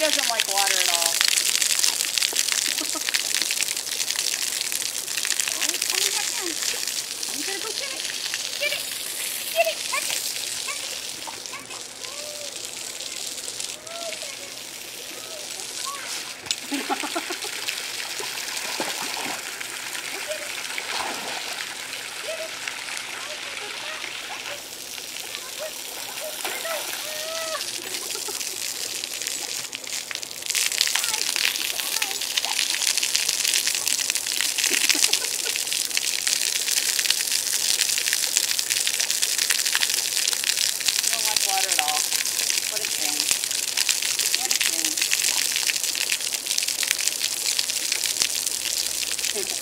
doesn't like water at all. Oh, it's coming back in. I'm gonna go get it. Get it. Get it. Catch it. Catch it. Catch it. Water at all. What a shame. What a shame.